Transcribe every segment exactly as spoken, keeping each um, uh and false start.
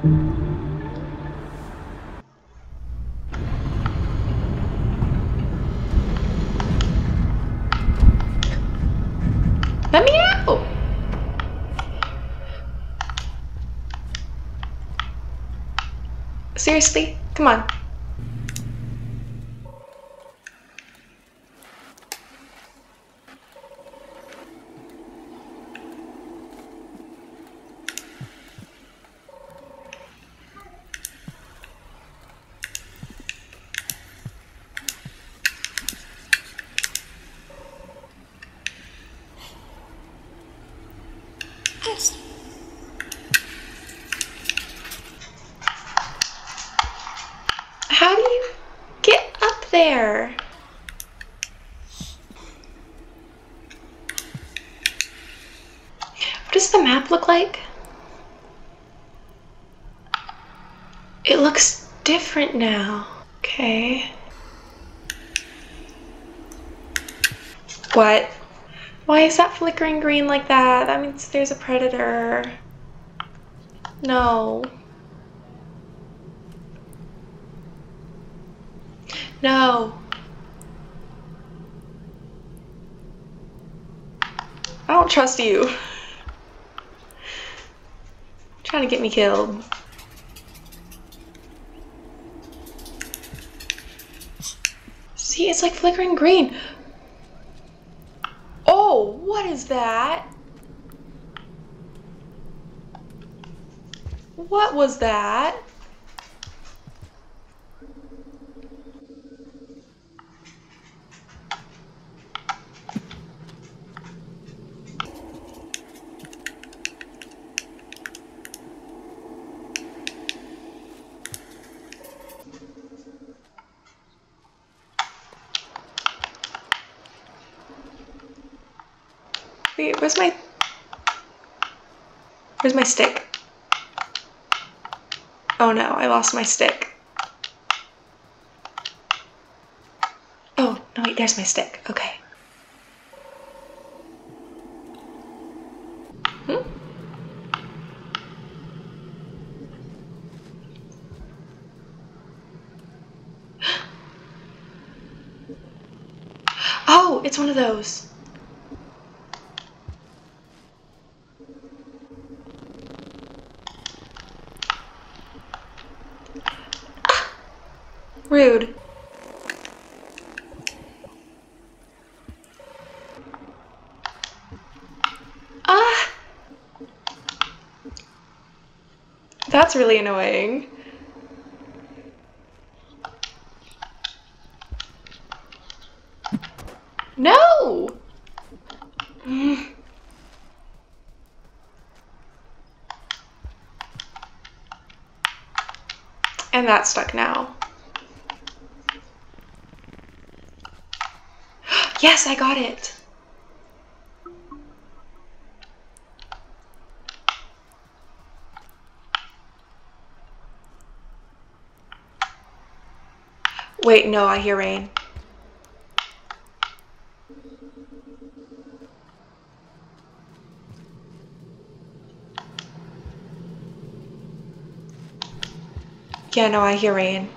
Let me out! Seriously? Come on. How do you get up there? What does the map look like? It looks different now. Okay. What? Why is that flickering green like that? That means there's a predator. No. No. I don't trust you. You're trying to get me killed. See, it's like flickering green. Oh, what is that? What was that? Wait, where's my... Where's my stick? Oh no, I lost my stick. Oh, no wait, there's my stick. Okay. Hmm? Oh, it's one of those. Rude. Ah! That's really annoying. No! Mm. And that's stuck now. Yes, I got it. Wait, no, I hear rain. Yeah, no, I hear rain.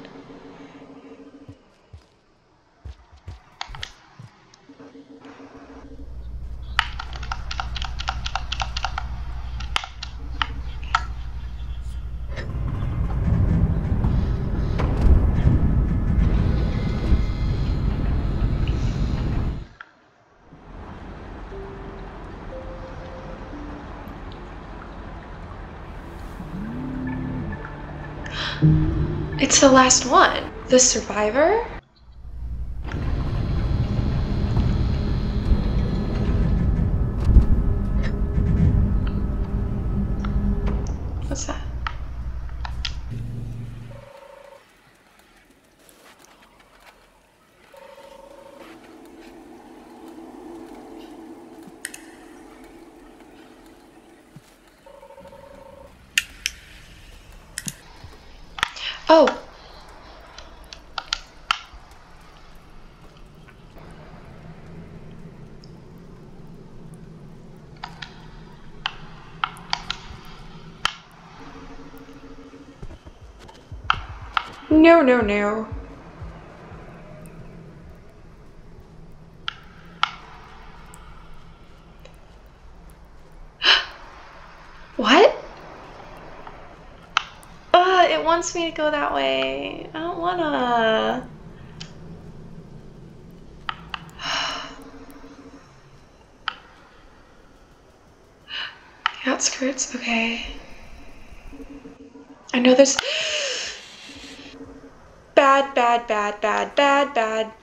It's the last one. The survivor? What's that? Oh. No, no, no. What? Uh, it wants me to go that way. I don't wanna. Outskirts, okay. I know there's bad, bad, bad, bad, bad, bad.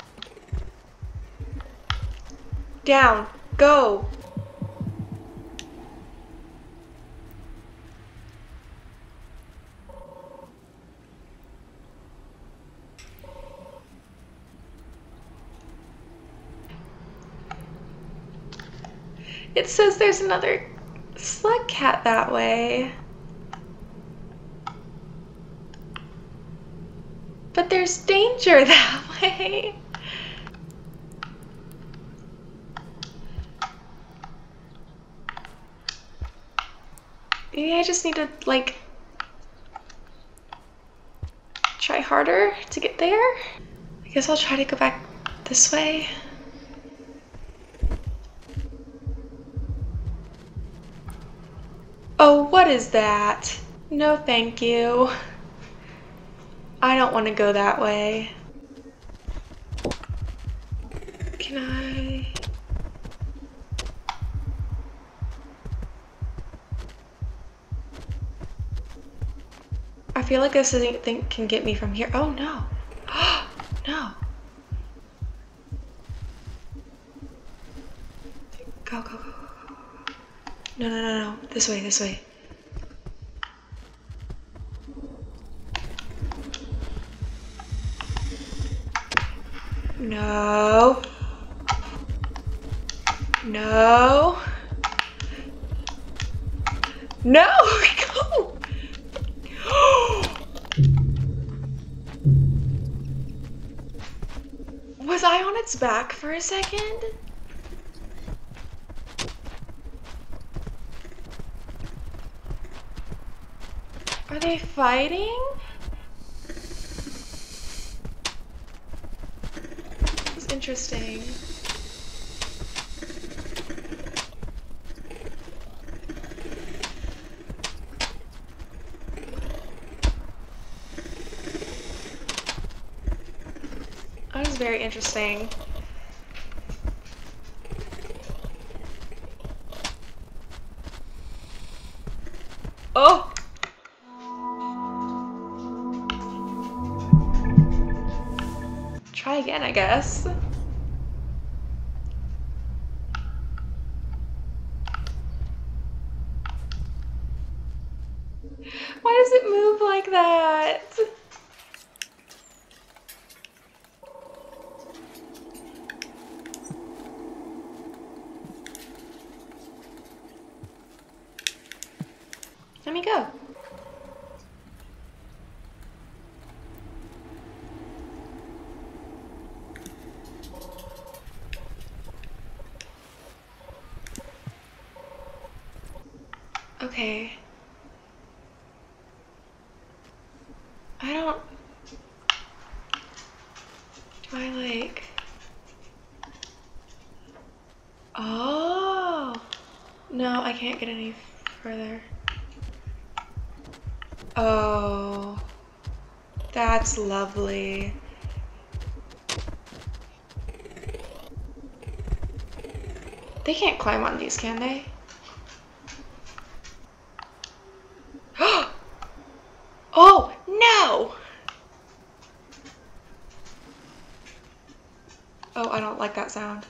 Down, go. It says there's another slugcat that way. But there's danger that way. Maybe I just need to, like, try harder to get there. I guess I'll try to go back this way. Oh, what is that? No, thank you. I don't want to go that way. Can I? I feel like this thing can get me from here. Oh no. No. Go, go, go, go, go. No, no, no, no. This way, this way. No. No. No! Go! Was I on its back for a second? Are they fighting? This is interesting. That was very interesting. Oh! Try again, I guess. Why does it move like that? Let me go. Okay. I don't... Do I like... Oh! No, I can't get any further. Oh. That's lovely. They can't climb on these, can they? Oh, no! Oh, I don't like that sound.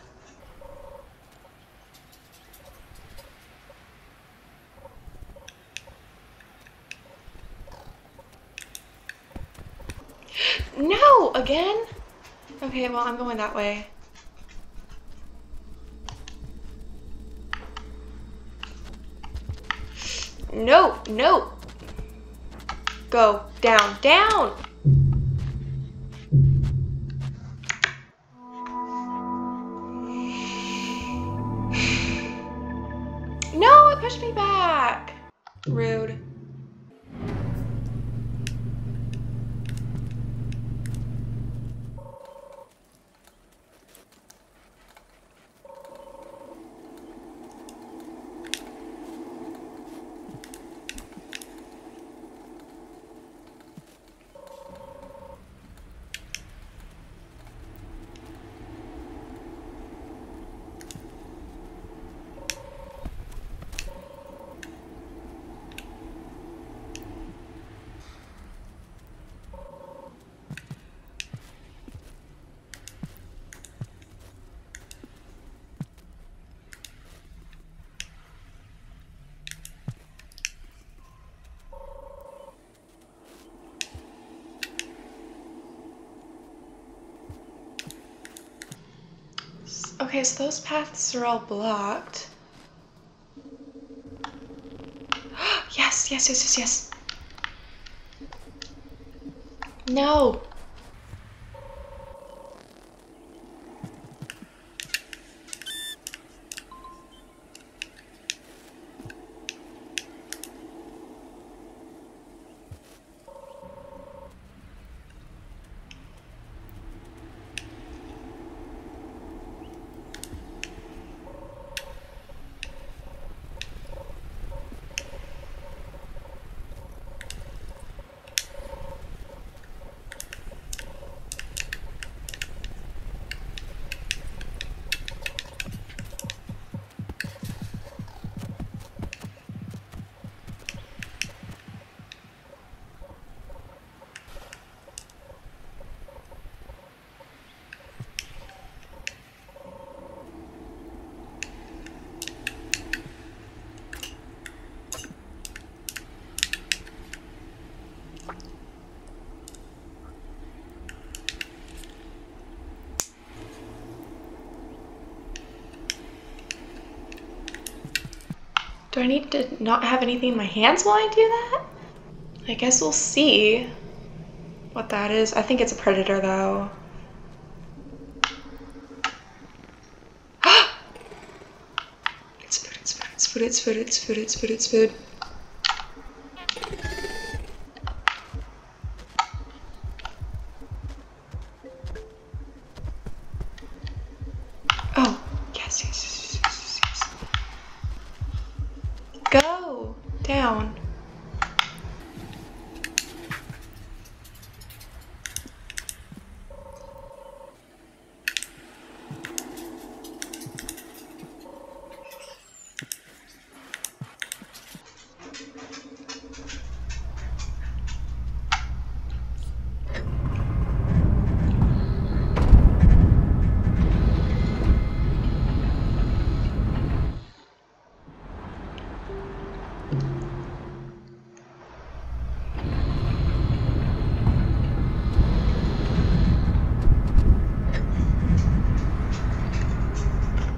No! Again? Okay, well, I'm going that way. No, no! Go. Down, down! No, it pushed me back! Rude. Okay, so those paths are all blocked. Yes, yes, yes, yes, yes. No. Do I need to not have anything in my hands while I do that? I guess we'll see what that is. I think it's a predator though. It's food, it's food, it's food, it's food, it's food, it's food, it's food. Oh, yes, yes, yes, yes, yes, yes. Go down.